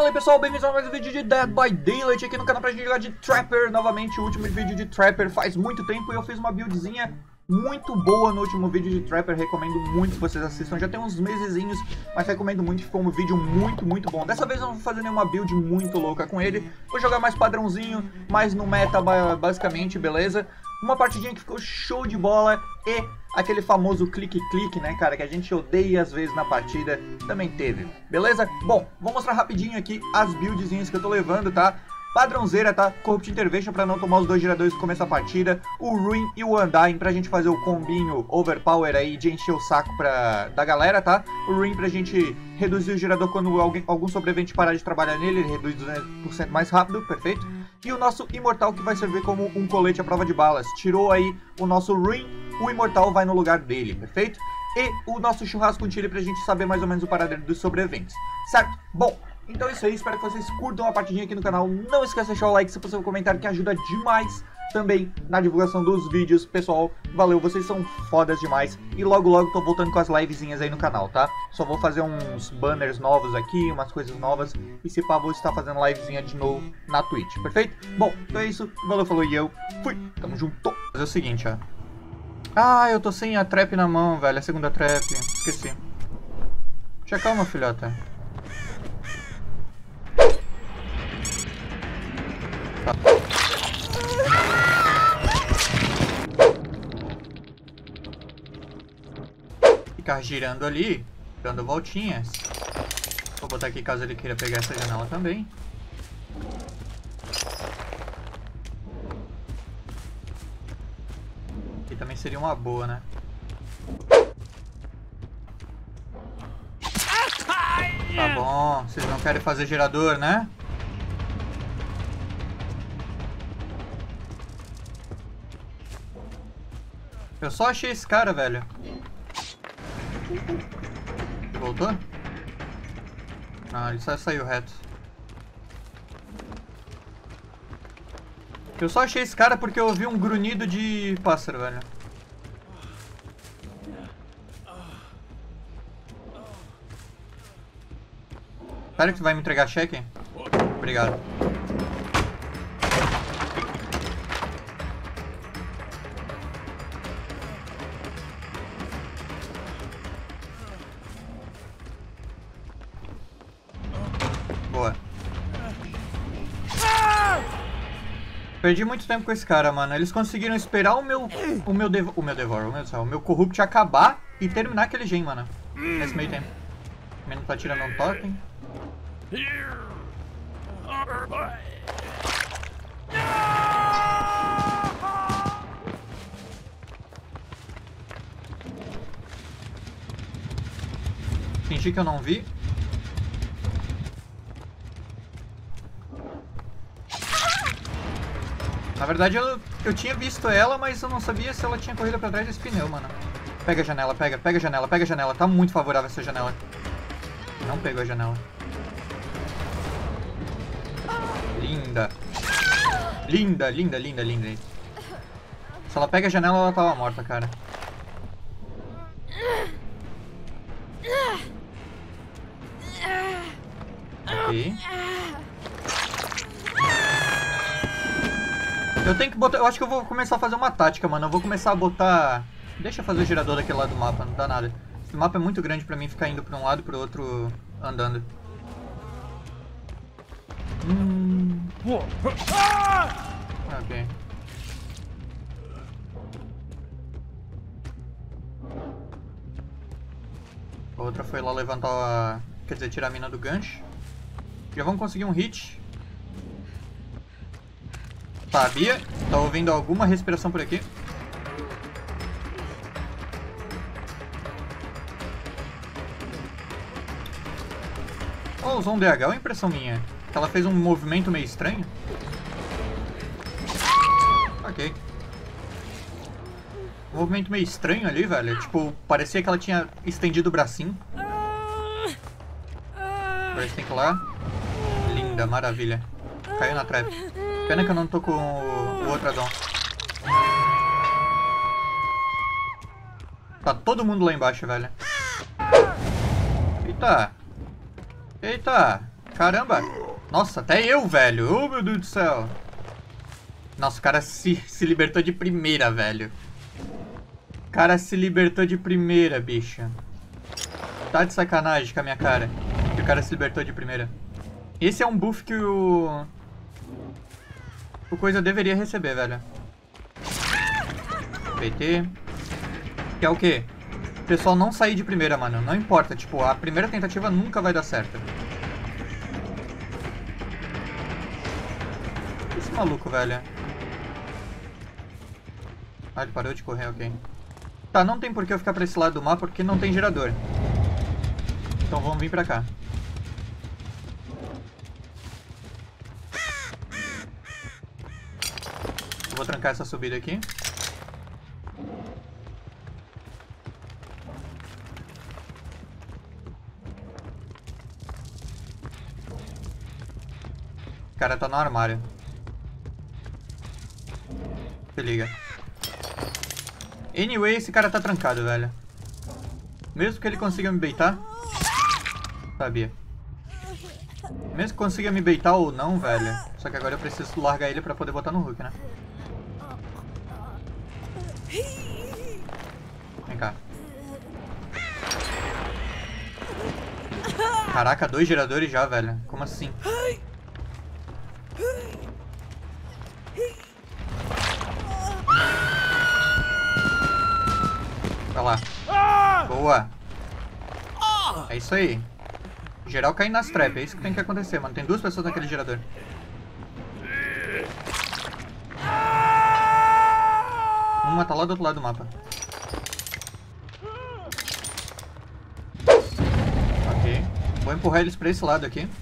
Fala aí pessoal, bem-vindos a mais um vídeo de Dead by Daylight aqui no canal pra gente jogar de Trapper. Novamente, o último vídeo de Trapper faz muito tempo e eu fiz uma buildzinha muito boa no último vídeo de Trapper. Recomendo muito que vocês assistam, já tem uns mesezinhos, mas recomendo muito, ficou um vídeo muito bom. Dessa vez eu não vou fazer nenhuma build muito louca com ele, vou jogar mais padrãozinho, mais no meta basicamente, beleza? Uma partidinha que ficou show de bola e aquele famoso clique-clique, né, cara, que a gente odeia às vezes na partida, também teve, beleza? Bom, vou mostrar rapidinho aqui as buildzinhas que eu tô levando, tá? Padrãozeira, tá? Corrupt Intervention pra não tomar os dois geradores no começo da partida, o Ruin e o Undying pra gente fazer o combinho Overpower aí de encher o saco da galera, tá? O Ruin pra gente reduzir o gerador quando algum sobrevivente parar de trabalhar nele, ele reduz 200% mais rápido, perfeito? E o nosso Imortal que vai servir como um colete à prova de balas, tirou aí o nosso Ruin, o Imortal vai no lugar dele, perfeito? E o nosso churrasco com tiro pra gente saber mais ou menos o paradeiro dos sobreviventes, certo? Bom, então é isso aí, espero que vocês curtam a partidinha aqui no canal. Não esqueça de deixar o like se você for comentar, que ajuda demais também na divulgação dos vídeos. Pessoal, valeu, vocês são fodas demais. E logo tô voltando com as livezinhas aí no canal, tá? Só vou fazer uns banners novos aqui, umas coisas novas. E se pá, vou estar fazendo livezinha de novo na Twitch, perfeito? Bom, então é isso, valeu, falou e eu fui, tamo junto. Vou fazer o seguinte, ó. Ah, eu tô sem a trap na mão, velho, a segunda trap, esqueci. Deixa calma, filhota. Ficar girando ali, dando voltinhas. Vou botar aqui caso ele queira pegar essa janela também. Aqui também seria uma boa, né? Tá bom, vocês não querem fazer gerador, né? Eu só achei esse cara, velho. Voltou? Não, ele só saiu reto. Eu só achei esse cara porque eu ouvi um grunhido de pássaro, velho. Sério que tu vai me entregar cheque? Obrigado. Boa. Perdi muito tempo com esse cara, mano. Eles conseguiram esperar o meu Corrupt acabar e terminar aquele gen, mano. Nesse meio tempo. O menino tá tirando um totem. Fingi que eu não vi. Na verdade eu tinha visto ela, mas eu não sabia se ela tinha corrido pra trás desse pneu, mano. Pega a janela, pega a janela, pega a janela. Tá muito favorável essa janela. Não pegou a janela. Linda. Linda. Se ela pega a janela, ela tava morta, cara. Ok. Eu tenho que botar... Eu acho que eu vou começar a fazer uma tática, mano. Eu vou começar a botar... Deixa eu fazer o gerador daquele lado do mapa, não dá nada. Esse mapa é muito grande pra mim ficar indo pra um lado e pro outro andando. Ok. A outra foi lá levantar a... Quer dizer, tirar a mina do gancho. Já vamos conseguir um hit. Tá, a Bia. Tá ouvindo alguma respiração por aqui. Oh, usou um DH, ou impressão minha? Que ela fez um movimento meio estranho. Ok. Um movimento meio estranho ali, velho. Tipo, parecia que ela tinha estendido o bracinho. Agora tem que ir lá. Linda, maravilha. Caiu na trap. Pena que eu não tô com o outro addon. Tá todo mundo lá embaixo, velho. Eita. Eita. Caramba! Nossa, até eu, velho! Oh, meu Deus do céu! Nossa, o cara se libertou de primeira, velho. O cara se libertou de primeira, bicha. Tá de sacanagem com a minha cara. Que o cara se libertou de primeira. Esse é um buff que o Coisa deveria receber, velho. PT. Que é o quê? O pessoal não sair de primeira, mano. Não importa, tipo, a primeira tentativa nunca vai dar certo. Esse maluco, velho. Ah, ele parou de correr, ok. Tá, não tem por que eu ficar pra esse lado do mapa porque não tem gerador. Então vamos vir pra cá. Eu vou trancar essa subida aqui. O cara tá no armário. Se liga. Anyway, esse cara tá trancado, velho. Mesmo que ele consiga me baitar. Sabia. Mesmo que consiga me baitar ou não, velho. Só que agora eu preciso largar ele pra poder botar no hook, né? Vem cá. Caraca, 2 geradores já, velho. Como assim? Vai lá. Boa. É isso aí. Geral caindo nas trap, é isso que tem que acontecer, mano. Tem 2 pessoas naquele gerador. Uma tá lá do outro lado do mapa. Ok. Vou empurrar eles pra esse lado aqui.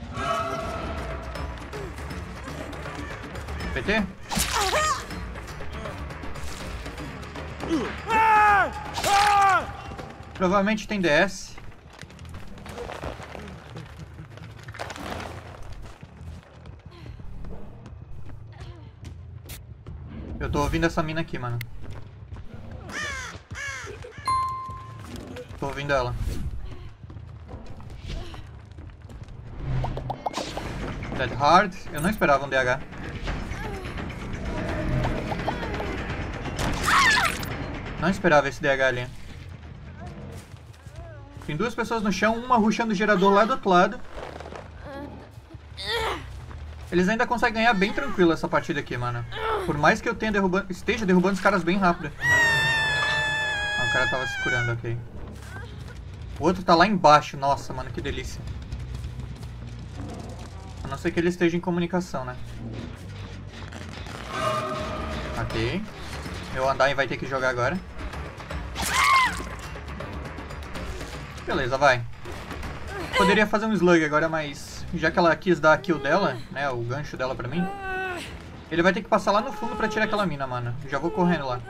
PT? Provavelmente tem DS. Eu tô ouvindo essa mina aqui, mano. Tô ouvindo ela. Dead Hard. Eu não esperava um DH. Não esperava esse DH ali. Tem 2 pessoas no chão, uma rushando o gerador lá do outro lado. Eles ainda conseguem ganhar bem tranquilo essa partida aqui, mano. Por mais que eu tenha esteja derrubando os caras bem rápido. Ah, o cara tava se curando, ok. O outro tá lá embaixo. Nossa, mano, que delícia. A não ser que ele esteja em comunicação, né? Ok. Meu Undyne vai ter que jogar agora. Beleza, vai. Poderia fazer um slug agora, mas já que ela quis dar a kill dela, né, o gancho dela pra mim, ele vai ter que passar lá no fundo pra tirar aquela mina, mano. Já vou correndo lá.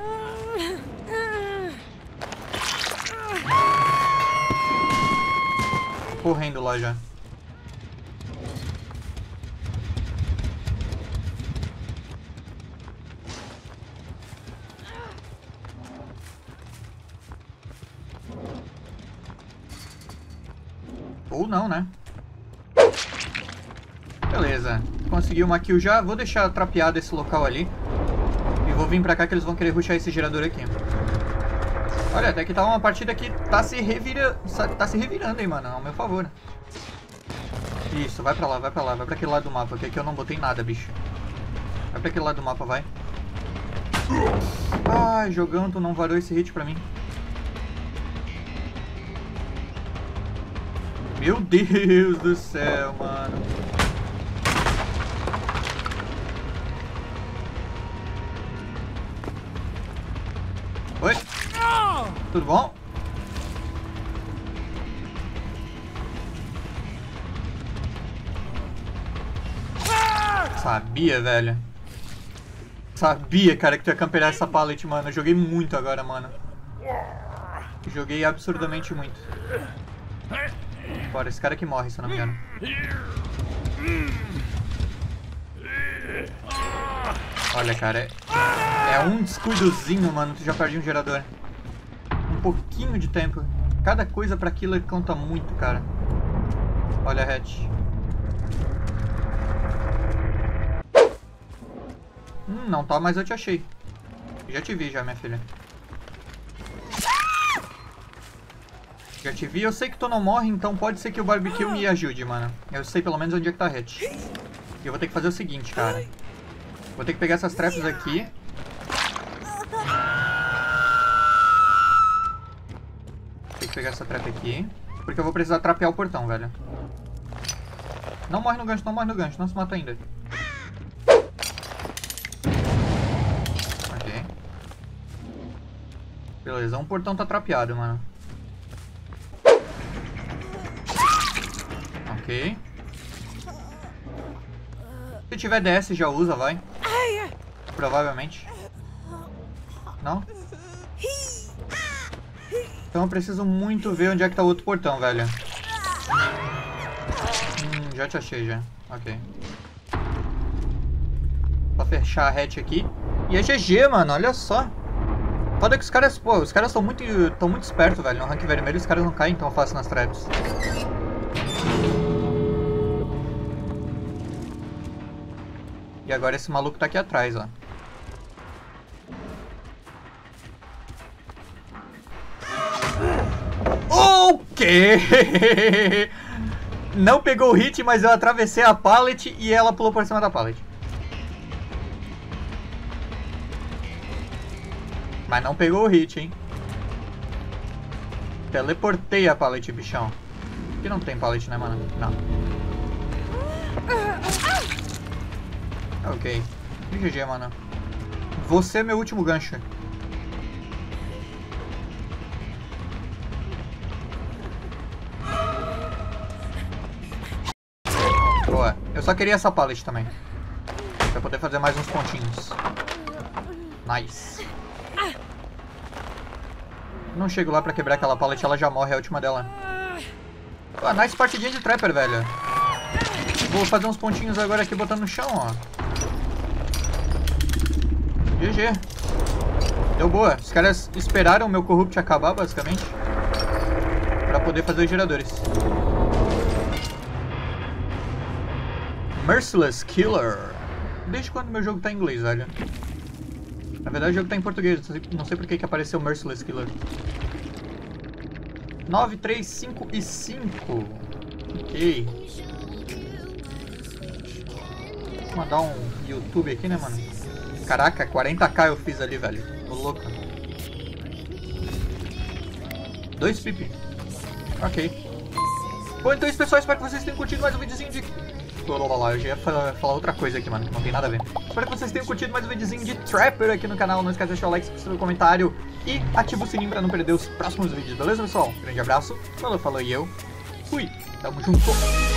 Correndo lá já. Ou não, né? Beleza. Consegui uma kill já. Vou deixar trapeado esse local ali. E vou vir pra cá que eles vão querer rushar esse gerador aqui. Olha, até que tá uma partida que tá se revirando, hein, mano. Ao meu favor. Isso, vai pra lá, vai pra lá. Vai pra aquele lado do mapa, que aqui eu não botei nada, bicho. Vai pra aquele lado do mapa, vai. Ai, jogão, tu não varou esse hit pra mim. Meu Deus do céu, mano. Oi? Tudo bom? Sabia, velho. Sabia, cara, que tu ia camperar essa pallet, mano. Eu joguei muito agora, mano. Joguei absurdamente muito. Bora, esse cara que morre, se eu não me engano. Olha, cara, é um descuidozinho, mano, tu já perde um gerador. Um pouquinho de tempo. Cada coisa pra aquilo conta muito, cara. Olha, Hatch. Não tá, mas eu te achei. Já te vi já, minha filha. Já te vi, eu sei que tu não morre, então pode ser que o barbecue me ajude, mano. Eu sei pelo menos onde é que tá a hatch. E eu vou ter que fazer o seguinte, cara. Vou ter que pegar essas traps aqui. Tem que pegar essa trap aqui. Porque eu vou precisar trapear o portão, velho. Não morre no gancho, não morre no gancho. Não se mata ainda. Ok. Beleza, um portão tá trapeado, mano. Ok. Se tiver DS já usa, vai. Provavelmente. Não? Então eu preciso muito ver onde é que tá o outro portão, velho. Já te achei, já. Ok. Vou fechar a hatch aqui. E é GG, mano. Olha só. Foda que os caras... Pô, os caras estão muito espertos, velho. No rank vermelho os caras não caem tão fácil nas traps. E agora esse maluco tá aqui atrás, ó. Ok! Não pegou o hit, mas eu atravessei a pallet e ela pulou por cima da pallet. Mas não pegou o hit, hein? Teleportei a pallet, bichão. Aqui não tem pallet, né, mano? Não. Ok. GG, mano. Você é meu último gancho. Boa. Eu só queria essa pallet também. Pra poder fazer mais uns pontinhos. Nice. Não chego lá pra quebrar aquela pallet, ela já morre, é a última dela. Pô, nice partidinha de Trapper, velho. Vou fazer uns pontinhos agora aqui botando no chão, ó. GG. Deu boa. Os caras esperaram o meu Corrupt acabar, basicamente, pra poder fazer os geradores. Merciless Killer. Desde quando meu jogo tá em inglês, velho? Na verdade o jogo tá em português. Não sei por que apareceu Merciless Killer. 9, 3, 5 e 5. Ok. Vou mandar um YouTube aqui, né, mano? Caraca, 40k eu fiz ali, velho. Tô louco. 2 pipi. Ok. Bom, então é isso, pessoal. Espero que vocês tenham curtido mais um videozinho de... Eu já ia falar outra coisa aqui, mano, que não tem nada a ver. Espero que vocês tenham curtido mais um videozinho de Trapper aqui no canal. Não esquece de deixar o like, se inscrever no comentário e ativa o sininho pra não perder os próximos vídeos, beleza, pessoal? Grande abraço, falou e eu fui. Tamo junto.